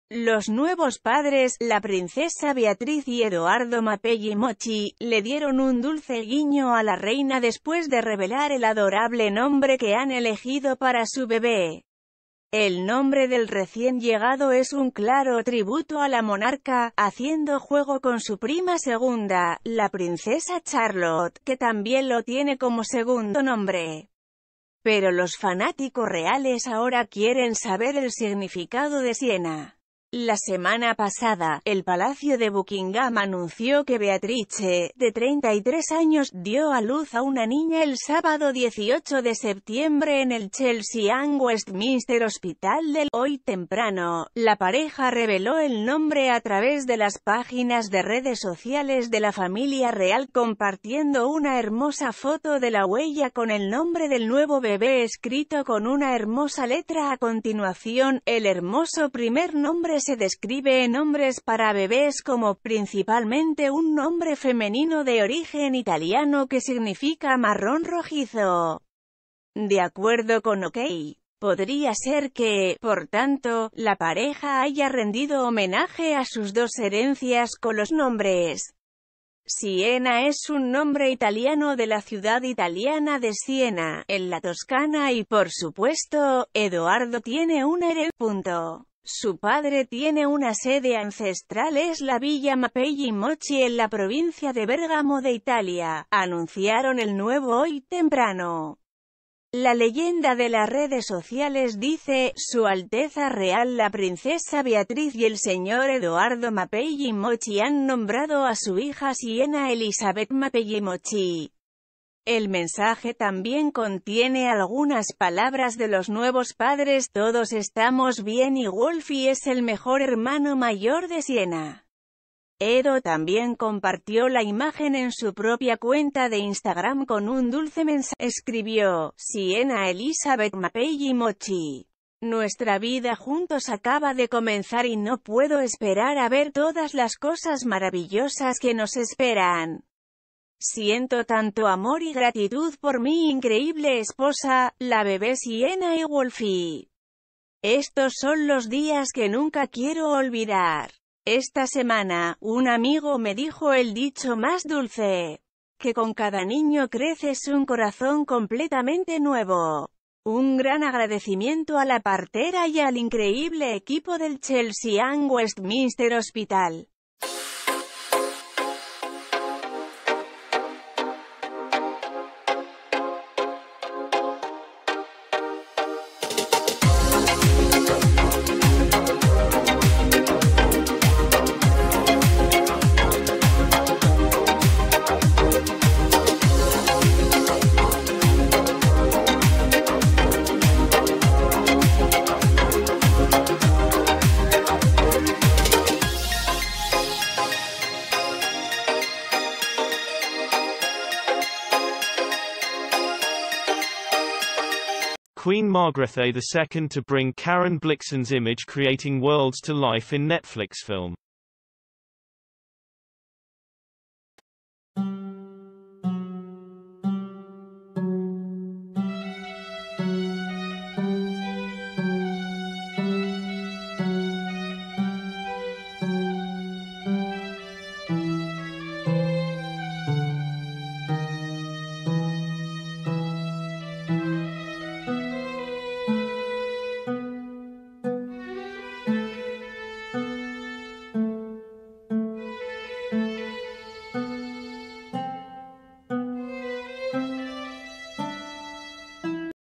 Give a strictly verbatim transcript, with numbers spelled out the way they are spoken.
Los nuevos padres, la princesa Beatriz y Edoardo Mapelli Mochi, le dieron un dulce guiño a la reina después de revelar el adorable nombre que han elegido para su bebé. El nombre del recién llegado es un claro tributo a la monarca, haciendo juego con su prima segunda, la princesa Charlotte, que también lo tiene como segundo nombre. Pero los fanáticos reales ahora quieren saber el significado de Siena. La semana pasada, el Palacio de Buckingham anunció que Beatrice, de treinta y tres años, dio a luz a una niña el sábado dieciocho de septiembre en el Chelsea and Westminster Hospital del Hoy temprano. La pareja reveló el nombre a través de las páginas de redes sociales de la familia real, compartiendo una hermosa foto de la huella con el nombre del nuevo bebé escrito con una hermosa letra a continuación. El hermoso primer nombre se describe en nombres para bebés como, principalmente un nombre femenino de origen italiano que significa marrón rojizo. De acuerdo con OK, podría ser que, por tanto, la pareja haya rendido homenaje a sus dos herencias con los nombres. Siena es un nombre italiano de la ciudad italiana de Siena, en la Toscana y, por supuesto, Edoardo tiene un herencia. Su padre tiene una sede ancestral, es la Villa Mapelli Mochi en la provincia de Bérgamo de Italia, anunciaron el nuevo Hoy temprano. La leyenda de las redes sociales dice, Su Alteza Real la Princesa Beatriz y el señor Edoardo Mapelli Mochi han nombrado a su hija Siena Elizabeth Mapelli Mochi. El mensaje también contiene algunas palabras de los nuevos padres: todos estamos bien y Wolfie es el mejor hermano mayor de Siena. Edo también compartió la imagen en su propia cuenta de Instagram con un dulce mensaje. Escribió, Siena Elizabeth Mapelli Mochi. Nuestra vida juntos acaba de comenzar y no puedo esperar a ver todas las cosas maravillosas que nos esperan. Siento tanto amor y gratitud por mi increíble esposa, la bebé Siena y Wolfie. Estos son los días que nunca quiero olvidar. Esta semana, un amigo me dijo el dicho más dulce, que con cada niño creces un corazón completamente nuevo. Un gran agradecimiento a la partera y al increíble equipo del Chelsea and Westminster Hospital. Queen Margrethe the Second to bring Karen Blixen's image creating worlds to life in Netflix film.